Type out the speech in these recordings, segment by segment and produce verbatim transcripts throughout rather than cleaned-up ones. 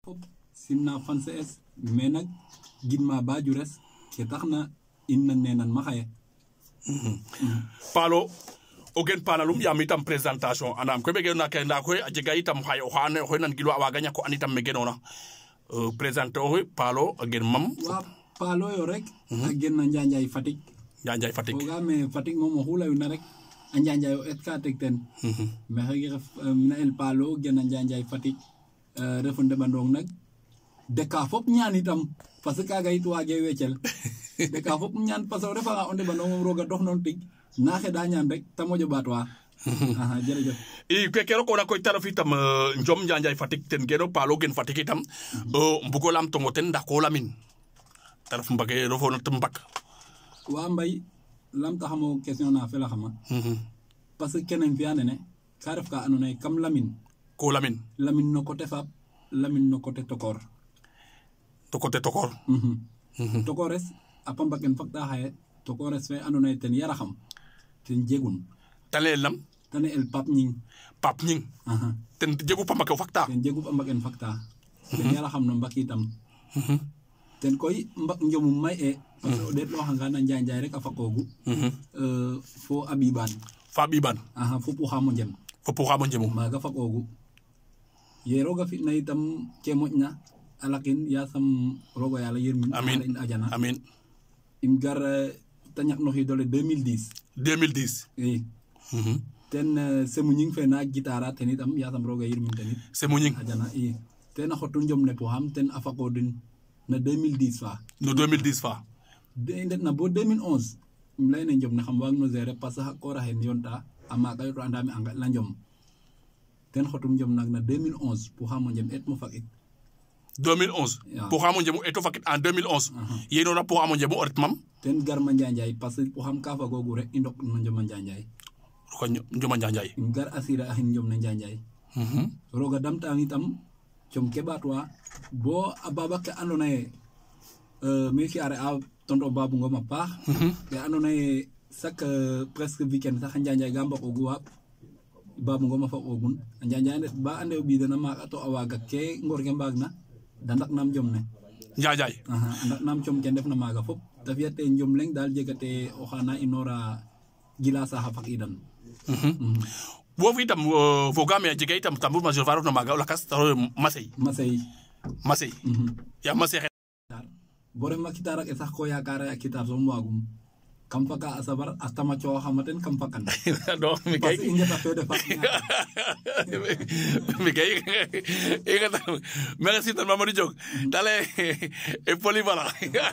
fop simna fan es mais nak gidma ba jures ke taxna inna nenan ma xaye palo o gen panalum yam itam présentation anam ko be gen na kay nda koy a jega itam xayo xane xoy nan gilwa waga ñako anitam me genona euh présenter o palo a gen mam wa palo yo rek a gen na njanjay fatik njanjay fatik o ga me fatik mom o xula na rek a njanjay o et ka tek ten mais xey ref na el palo gen na njanjay fatik euh refu ndebandong nak de ka fop ñaan itam parce que kaga it wage wecel de ka fop ñaan parce que refa nga onde bandong roga dox non tig na xeda ñaan rek ta mojo batwa aha jere i ke kero ko na koy taro fitam njom njanjay fatik ten geno palo gen fatik itam o mbugo lam tongo ten nda ko lamin taraf mbage rofo na tambak wa mbay lam ta xamo question na fela xama parce que kenen fi andene ka ref ka anone kam lamin ko lamin lamin no côté fab lamin no côté tokor to côté tokor mhm tokores apam baken fakta haye tokores fe anone ten yara xam ten jegun tale lam tane el pap ñing pap ñing aha ten jegu pamako fakta ten jegu pam baken fakta ten yara xam no mbaki tam ten koy mbak njomum may e parce que det lo xanga na njanjay rek afakogu euh fo abiban fa biban aha fo pu xamo njem fo pu xamo njemu maga fakogu ye roga fi na itam ke moƴna alakin ya sam rogo yalla yirmin amin ajana amin im gar tañak no xidole deux mille dix deux mille dix oui ten semu ñing fe na guitare ten itam ya sam rogo yirmin ten semu ñing ajana i ten xotu njom ne po xam ten afako din na deux mille dix fa no deux mille dix fa de ndet na bo deux mille onze im layne njom ne xam waag no gérer parce que ko rahen yonta ama kay to andami anga la njom ten xotum njom nak na deux mille onze pour xamo njem et mo fakit deux mille onze yeah. Pour xamo njemu eto fakit en deux mille onze uh -huh. Yeno na pour xamo njemu oret mam ten gar ma njanjay parce que pour xam ka fa gogu rek indok no njoma njanjay ko njoma njanjay gar asira ahin njom na njanjay mhm roga damta itam com kebatwa bo ababa ke andona e euh me fi are a tonto babu ngoma paax te andona e chaque presque weekend sax njanjay gamba ko guwa babu ngoma fa ogun njanjay net ba ande bi dana ma to awaga ke ngor ge mbagna dandak nam jom ne njanjay aha ndak nam com ken def na maga fop ta fiate njom leng dal jegate o xana inora gila sa hafak idan mhm wo fi tam fo game jege itam tambour major faro na maga la kas taro masay masay masay ya masay bore makitara ke sax ko yakara akitar so mwagum kam faka asabar astama cho xamaten kam fakan do mi kay inga ta fede fa mi kay inga ta merci tan mamadou jog dale e polybala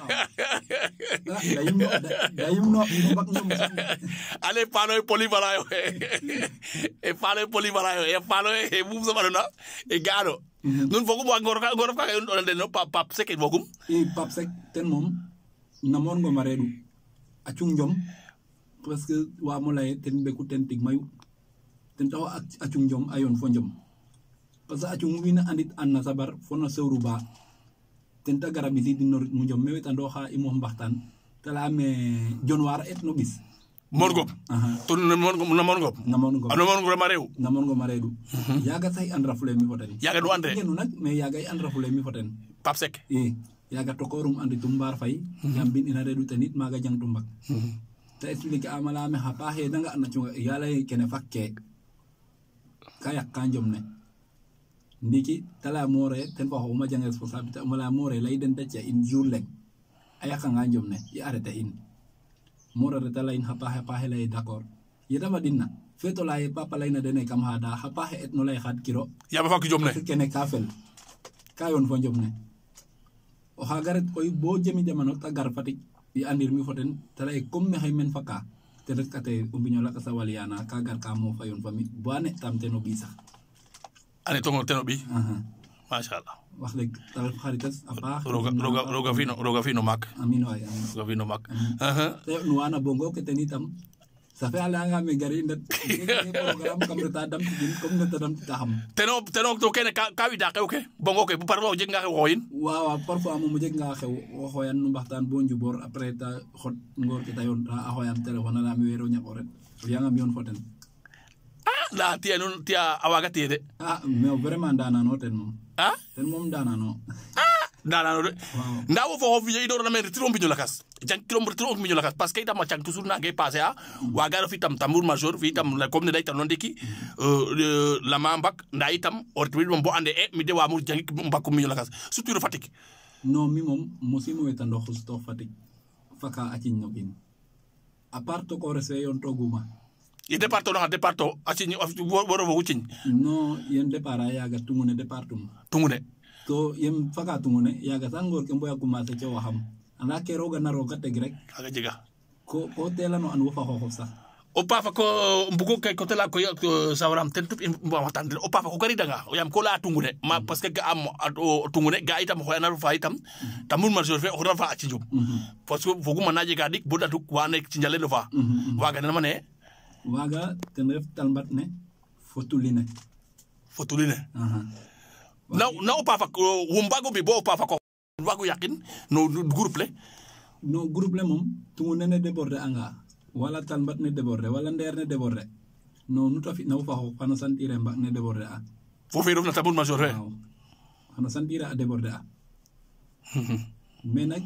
dayum no dayum no bak ñom ale palo e polybala yo e palo e polybala yo e palo e mum so balona e gado nun fogu bo ngor ka ngor ka on den no pap pap sek bogum e pap sek ten mom namon ngo maredu acung jom parce que wa mo lay ten beku ten tig mayu ten taw acung jom ayon fo jom parce que acung wina andit anna sabar fo na sewru ba ten ta garabi si dinor mu jom me wetando xa imo mbaxtan tala me jonwar et no bis morgop to na morgop na morgop na morgop na morgop marew na morgop maredu yaga say andra fule mi foten yaga do ande ngenu nak mais yaga andra fule mi foten pap sek eh yaga tokorum andi tumbar fay yambin ina redu tenit maga jang tumbak ta explique amala me ha pa he danga na chunga yala kene fakke kaya kanjom ne ndiki tala more ten fa ho ma jang responsabilité mala more lay den tacca in jourlek ayaka nganjom ne ya arrêté in more reta lay ha pa ha pa he lay d'accord yeda madina feto lay papa lay na dene kam hada ha pa he et no lay khat kiro ya ba fakki jom ne kene kafel kayon fo jom ne o hagaret koy bo jemi jamano ta gar fatik yi andir mi foten tala e comme me hay men faka te rek kate umbiño la ka sawaliana ka gar ka mo fayon fami bo ane tam teno bi sax ane tongo teno bi aha masha Allah wax leg tal xaritas apa roga roga roga fino roga fino mak amino ay amin roga fino mak aha te nuana bongo ke tenitam ça fait ala nga me gari ndet programme kam reta dam din comme ne tadam taxam teno teno to kene ka ka wi da xew ke bongo ke bu parlo jeg nga xoyin waaw waaw parfois mo mo jeg nga xew o xoyan nu mbaxtan bo njubor après ta xot ngor ke tayon ta xoyan téléphone la mi wéro ñako ret yangam yon foten ah la tia non tia awaga tia de ah mais vraiment dana no ten mom ah ten mom dana no ah dana no de ndawo fo fi do na men retiro mbiñu lakas jang kilo retiro mbiñu lakas parce que itam ma chang toujours na ngay passer a wa garo fi tam tambour major fi tam la comme ne day tam non deki euh la mambak nda itam ortwi mom bo ande e mi de wa mu jang mbak mbiñu lakas surtout de Fatick non mi mom musimo wetando xusto Fatick faka acin nokin a part to ko rese yon toguma e départo no départo acin woro wo wucin no yen départ yaga tungune départum tungune to yem faka tungune yaga sangor ke mboya commencé ci waxam ana ke roga na roga teg rek aga jega ko ko telano an wo fa xoxof sax o pafa ko mbugo kay ko tela ko sawaram ten tup mbo waxtan o pafa ko gari danga o yam ko la tungune ma parce que ga am tungune ga itam ko na fa itam tamul major fe o rafa ci njum parce que fogu ma naje ga dik bo datu wa nek ci njale do fa waga na mané waga ten ref talmbat ne fotuline fotuline aha na na o pafa ko wumbago bi bo o pafa ko wago yakin no groupe le no groupe le mom tungune ne déborder anga wala talmbat ne déborder wala ndeer ne déborder no nuta fi naw fa xo xana santire mbak ne déborder a fo fe na tamul major fe xana santire a déborder a mais nak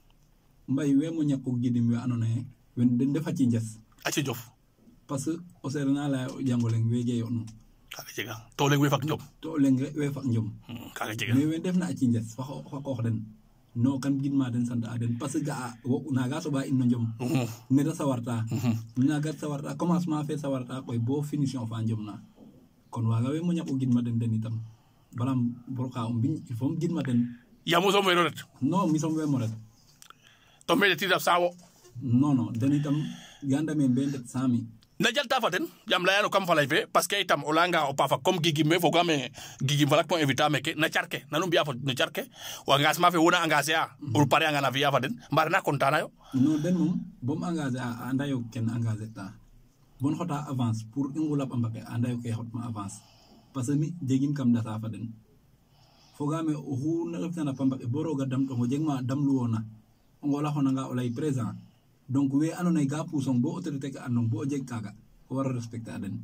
mbay we mo ñakko gidim we anone wen den defa ci njes a ci jof parce que o serna la jangoleng we je yonu kaga jega to leng we fak njom to leng we fak njom kaga jega mais wen def na ci njes fa fa ko den no kan gidma den sante aden parce que ga naga so ba inno njom ne da sawarta naga sawarta commencement fait sawarta koy bo finition fa njom na kon waga we mo ñako gidma den den itam balam borka um bin il faut gidma den ya mo so mo ret non mi som we mo ret to me ti da sawo non non den itam ganda men ben det sami na jalta faten jam la yano kam falay fe parce que itam olanga o pafa comme gigi me foga me gigi falak point éviter me ke na charke nanu biya fa na charke wa ngas ma fe wona engagé a o pare nga na via faten mbar na contana yo non den mom bom engagé a anda yo ken engagé ta bon xota avance pour ingulap ambake anda yo ke xotma avance parce que mi jegim kam data faden foga me o hu na refna na pambake boroga dam to jegma dam luona ngola xona nga olay présent donc we anone ga pusong bo autorité ka anon bo jeg kaga ko wara respecter den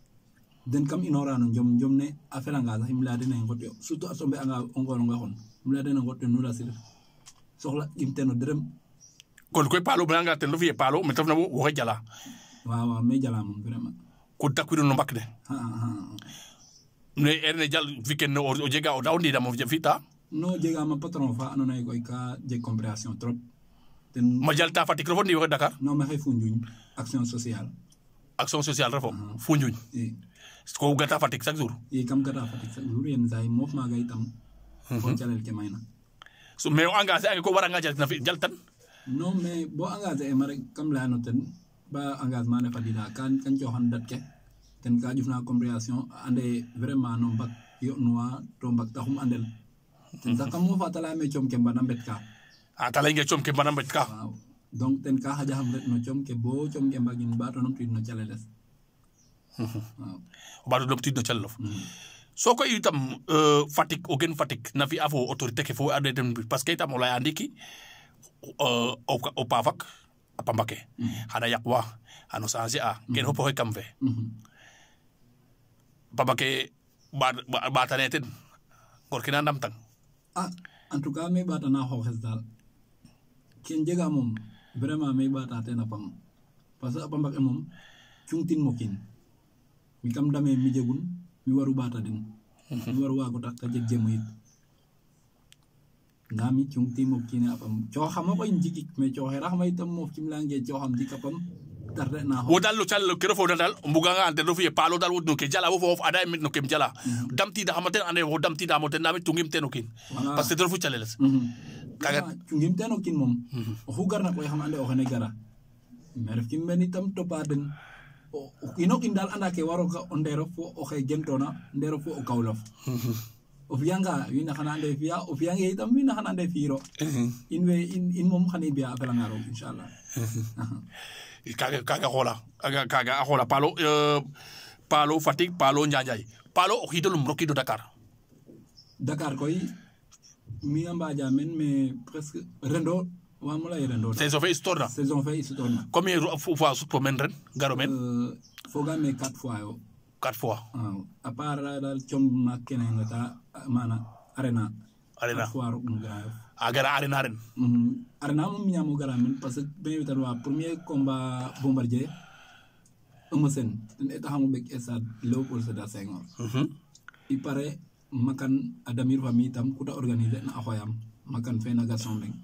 den kam inorano jom jom ne afela nga sax imla den ngoto surtout asombe anga ngolo nga xon imla den ngoto nula sir soxla imteno derem kon koy palo banga ten lo fi palo me tafna wo jala waaw waaw me jala mom vraiment ko takwido no mbak de ha ha ne erne jal weekend no o jega o dawndi da mo fita no jega ma patron fa anone koy ka jeg compréhension trop ten ma jalta Fatick refo ndi Dakar non ma xey Foundiougne action sociale action sociale refo Foundiougne ko gata Fatick chaque jour e kam gata Fatick chaque jour yen say mof ma ga itam ko jalel ke mayna so mais o engagé ang ko wara nga jal na fi jaltan non mais bo engagé e ma rek kam la no ten ba engagement ne fadila kan kan joxan dat ke ten ka jufna compréhension ande vraiment no mbak yo noa to mbak taxum andel ten sa kam mo fatala me chom ke mbana mbet ka a talay nge chom ke banam bet ka waaw donc ten ka haja xam rek no chom ke bo chom ke mbagin ba to no tid no chaleles waaw ba do tid no chalof so ko itam euh Fatick o gen Fatick na fi afo autorité ke fo ade dem parce que itam o lay andiki euh o pavak apambake hada yakwa ano sanse a ken hopo he kamve babake ba ba taneten gorkina ndam tang ah en tout cas me bata na xoxes dal ken jega mom vraiment me bata tena pam parce que pambak mom cungtin mokin mi kam dame mi jegun mi waru bata den mi waru wago tak ka jeg jemu yit ngami cungtin mokin apam cho xama ko njigi me cho xera xama itam mof kim lange cho xam dikapam tarde na wo dal lo chal ke refo dal mbuga nga ante do fi palo dal wodno ke jala wo fof ada mit no kem jala damti da xamaten ande wo damti da moten nami tungim tenokin parce que do fu chaleles kaga tungim tenokin mom o garna ko xam ande o xene gara meref kim ben itam topaden o ino kin dal anda ke waro ka ondero fo o xey gentona ndero fo o kawlof o fianga wi na xana ande fiya o fianga itam wi na xana ande firo in we in in mom xani biya afela ngaro inshallah kaga kaga hola kaga kaga hola palo euh palo Fatick palo Njanjay palo o hidolum rokido Dakar Dakar koy mi amba jamen mais presque rendo wa mo lay rendo saison fait histoire saison fait histoire combien fois su men ren garo men euh foga me quatre fois yo quatre fois waaw à part dal com ma kene ngata mana arena arena fois ro ngara a gara arena ren arena mo ñamo gara men parce que ben witan wa premier combat bombardier Emerson ten eta xamu bek stade Léopold Sédar Senghor il paraît makan Adamir Fami tam kuta organiser na xoyam makan fe na garçon beng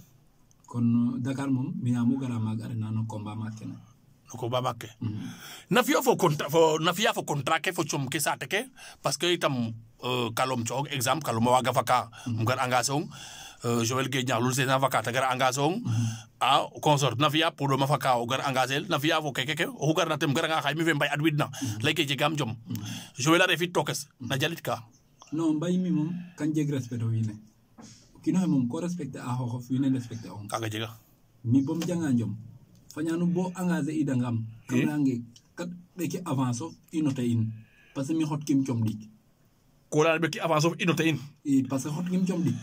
kon Dakar mom mi ñamo gara mag arena no combat makene ko babake na fiya fo contrat fo na fiya fo contrat ke fo chom ke sate ke parce que itam euh kalom chog exemple kalom waga faka ngar engagement euh Joël Guèye lul c'est avocat gar engagement a consort na fiya pour ma faka gar engagé na fiya fo keke ke o gar na tem gar nga xay mi fe mbay adwidna lay ke jegam jom Joël a refit tokes na jalit ka non mbay mi mom kan jeg respect o winé kino mom ko respecté a xoxof winé respecté on kaga jega mi bom janga jom fanyanu bo engagé idangam kamrange kat beki avance inote in parce que mi hot kim chom dik ko la beki avance inote in e parce que hot kim chom dik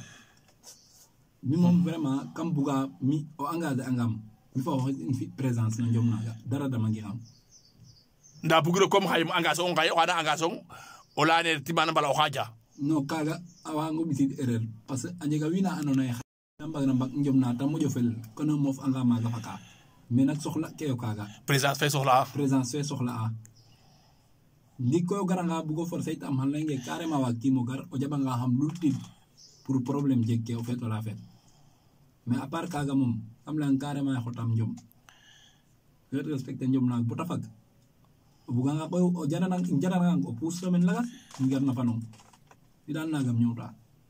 mi mom vraiment kam buga mi o engagé angam mi fa ho fi présence na jom naga dara dama ngi am nda bugiro comme xay engagé on xay wada engagé o la ne timana bala o xaja no kaga awa ngo bitit erreur parce que anjega wina anona mbag na mbag njom na tam mo jofel kono mof angama ga faka mais nak soxla keyo kaga présence fait soxla présence fait soxla a ndi ko garanga bu go forcer tam han lenge carrément wa kimo gar o jaba nga xam lulti pour problème jekke o fait la fait mais à part kaga mom am la carrément xotam njom je respecte njom nak bu tafak bu nga ko o jana nak jana nak o pousse semaine lagas ngar na fanon di dan nagam ñewta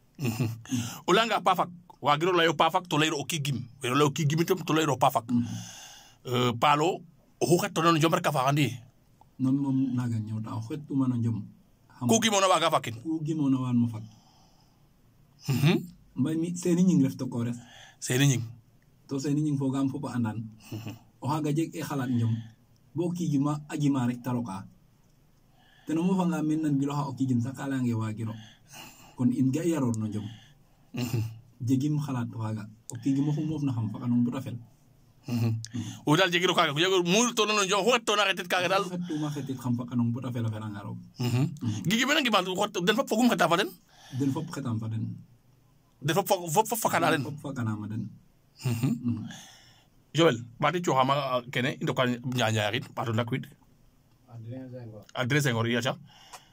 ulanga pafak wa giro la yo pafak to leyro o kigim wero la o kigim tam to leyro pafak euh palo o xet non jom rek fa andi non mom naga ñewta o xet tu mana jom ku gi mona waga fakin ku gi mona wan mo fak hmm mbay mi seeni ñing def to ko res seeni ñing to seeni ñing fo gam fo ko andan o haga jeg e xalat ñom bo kigi ma aji ma rek taroka te no mo fa nga men nan gilo ha o kigim sakala nge wa giro kon in ga yaror no jom jegim xalat waga o kigi mo xum mof na xam fa kanum bu tafel o dal jegiro kaga yego mul to non jom ho to na retet kaga dal to ma xetit xam fa kanum bu tafel fa ngaro gigi bena ngi man ko den fa fogum xata fa den den fop xetam fa den den fa fop fa kana den fop fa kana ma den Joël bati cho xama kene ndo kan ñañarit pato lakwit Adrien Senghor ya cha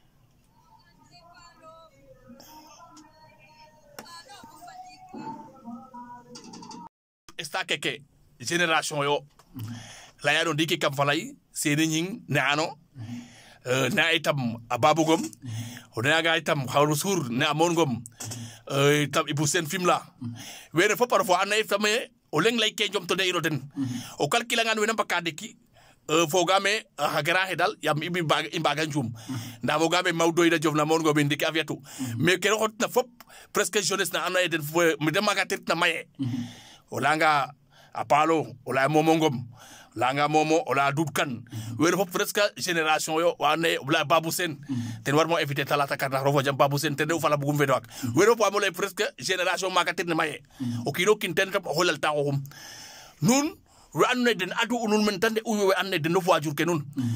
esta keke génération yo la ya don diki kam falay sene ñing naano euh na itam ababugom o na ga itam xawru sur na amon gom euh itam ibu sen film la wene fo parfois ana itam o leng lay ke jom to de iroten o calcula ngan wena bakade ki euh fogame ha gara hedal yam ibi bag imbaga njum nda fogame mawdo ida jofna mon go be ndiki aviatu mais ke hot na fop presque jeunesse na ana eden fo mi de magatit na maye o langa apalo o la momongom langa momo o la dubkan wero fop presque génération yo wane la Babou Sen ten war mo éviter talata karna rofo jam Babou Sen ten do fala bugum vedok wero po amole presque génération magatit na maye o kilo kin ten tam holal ta xum nun ru anne den adu unun men tande uyo we anne den no wajur ke nun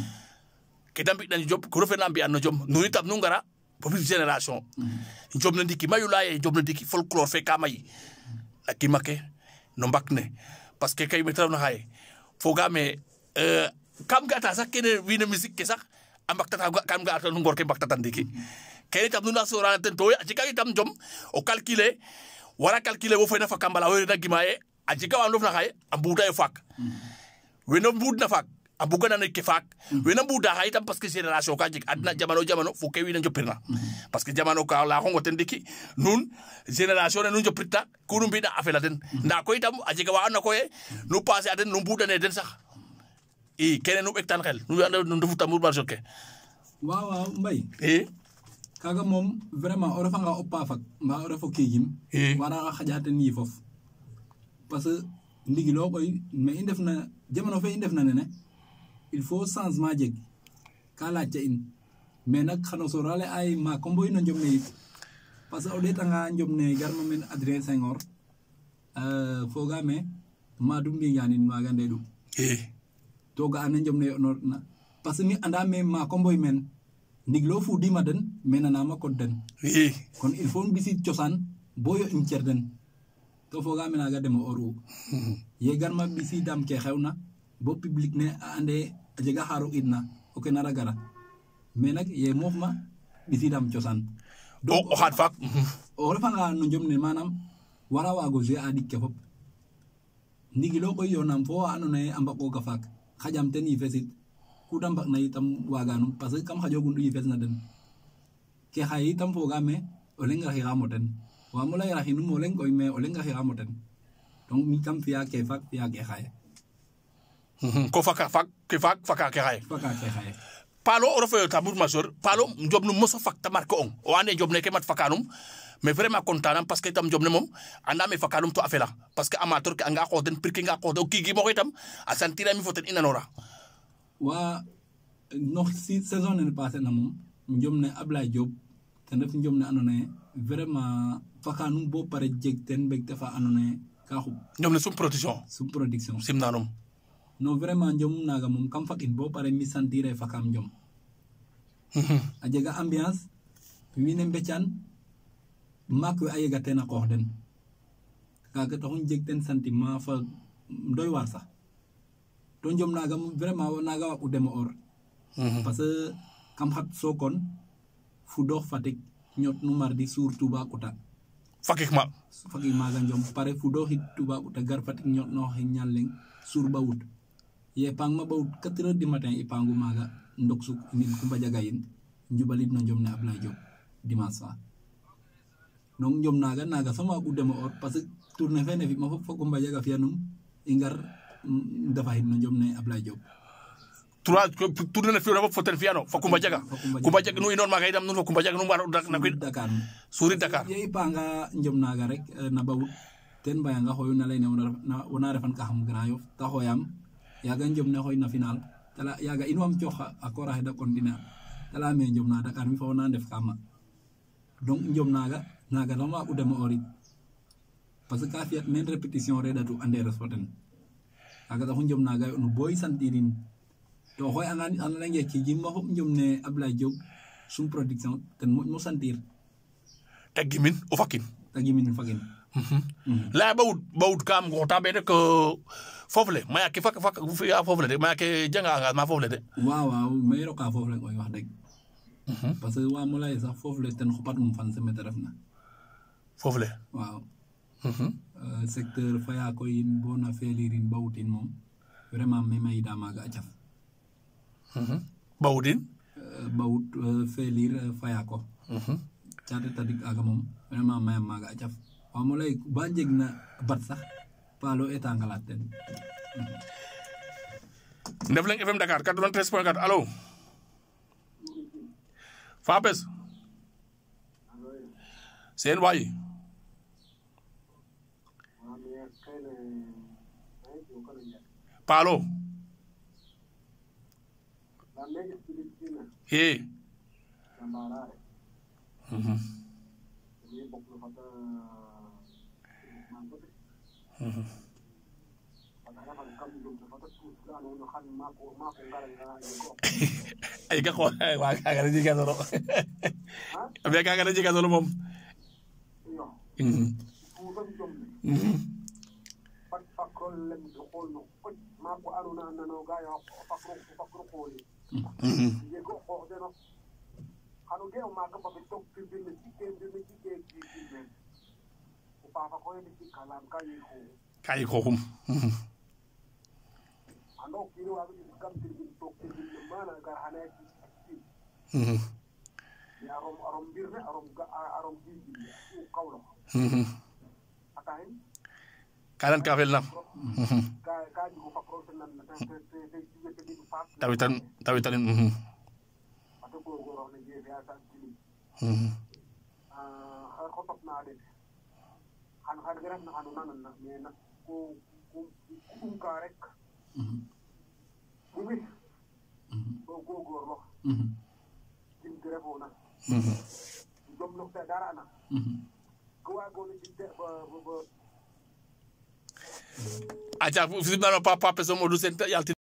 ke dambi dan job ko refe nambi anno jom nun itam nu ngara popul génération job na ndiki mayu laye job na ndiki folklore fe kamay akimake no mbakne parce que kay metraw na hay fogame euh kam gata sax kene wina musique ke sax ambak tata kam gata no ngor ke mbak tata ndiki kene tam nu na sora ten to ci kay tam jom o calculer wala calculer wo fayna fa kambala wo na gimaye aji ka wanof na hay ambuda e fak weno mbud na fak abuga na ke fak wena mbuda hay tam parce que génération ka jik adna jamano jamano fo ke wina jopirna parce que jamano ka la ko ngoten diki nun génération ne nun joprita kunu bida afela den nda ko itam aji ka wa na ko e nu passer aden nu mbuda ne den sax i kene nu ektan xel nu anda nu defu tamur bar jokke waaw waaw mbay e kaga mom vraiment o refa nga oppa fak ma o refo kigim wara xajate ni fof parce que ndigi lo koy mais indef na jamono fe indef na ne il faut changement jeg kala ca in mais nak xano sorale ay ma ko mboy no njom ne parce que o deta nga njom ne garma men Adrien Senghor euh fogame ma dum bi ñanin ma gande du eh to ga an njom ne no na parce que mi anda me ma ko mboy men ndiglo fu dima den menanama ko den i kon il faut bisit ciosan boyo in cerden to foga mena ga demo oru ye garma bisi dam ke xewna bo public ne ande jega haru idna o ke nara gara mais nak ye mofma bisi dam ciosan o o xat fak o refa nga no jom ne manam wara wago je adik ke fop ndigilo koy yonam fo anone amba ko ga fak xajam ten yi fesit ku dam bak na itam waganum parce que kam xajo gundu yi fes na den ke xay itam foga me o lenga xira moten wa mo lay raxinu mo leng koy me o lenga xira moten donc mi kam fiya ke fak fiya ke xay ko faka fak ke fak faka ke xay faka ke xay palo o refa tambour major palo job nu mosa fak ta marque on o ane job ne ke mat fakanum mais vraiment content parce que tam job ne mom anda me fakanum to afela parce que amateur ke anga ko den prix nga ko do ki gi mo itam a sentira mi foten inanora wa no si saison ne passé na mom njom ne Ablaye Diop te def njom ne anone vraiment fakanum bo pare jeg ten bek dafa anone ka xub ñom ne sum production sum production sim nanum no vraiment njom naga mom kam fakin bo pare mi sentire fakam njom a jega ambiance wine mbeccan mak we ayega ten a qoox den kaga taxu jeg ten sentiment fa doy war sax to njom naga vraiment naga wa u demo or parce que kam xat sokon fu dox fatik ñot nu mardi sur Touba Kouta fakik ma fakik maga njom pare fu dox hit Touba Kouta gar fatik ñot no ñalleng sur bawut ye pang ma bawut quatre heures du matin ipangu maga ndok suk nit Kumba Jaga yin njubalit no njom ne Ablaye Diop dimanche fa donc njom naga naga sama u demo or parce que tourner fene fi ma fo Kumba Jaga fianum ingar dafa hit no njom ne Ablaye Diop trois tourner na fi na foten fiano fa Kumba Jaga Kumba Jaga nu inon maga idam nu Kumba Jaga nu war na ko Dakar suri Dakar ye ipanga njom naga rek na bawut ten bayanga xoyu na lay ne wona refan ka xam Grand Yoff ta xoyam yaga njom ne xoy na final tala yaga inwam coxa akora heda continent tala me njom na Dakar mi fa wona def kama donc njom naga naga dama u demo ori parce que ka fiat men répétition redatu ande respoten aga taxu njom naga no boy santirin to xoy anan anan nge ci jimma hop njom ne Ablaye Diop sum production ten mo mo sentir tagimin o fakin tagimin fakin la bawut bawut kam go tambe de ko fofle maya ki fak fak fi ya fofle de maya ke janga nga ma fofle de waaw waaw may roka fofle koy wax deug parce que wa mo lay sax fofle ten xopat mum fan semete refna fofle waaw euh secteur faya ko yin bona felirin bawutin mom vraiment may may da maga acaf bawutin bawut felir faya ko ciate tadik aga mom vraiment may maga acaf wa mo lay ba jegna bat sax palo etangalat ten Ndefleng F M Dakar quatre-vingt-treize point quatre allo Fapes sen way palo he mhm mhm ay ka ko wa ka ga ji ka solo be ka ga ji ka solo mom mhm mhm kay ko hum ando kiro abi kam tirgin tok tirgin mana gar hane mhm ya arom arom birne arom arom bibi u kawlo mhm atahin kalan ka fel nam mhm ka ka ko fakro nan te te te te te fak tawitan tawitan mhm ato ko go ro ne je ya sa tili mhm ah ko top na de han han garam na anu nan na me na ko ko ko ka rek mhm oui mhm go go go ro mhm tim telefona mhm dom no ta dara na mhm ko wa go ni te ba ba acha fi na papa peso mo du sen yalti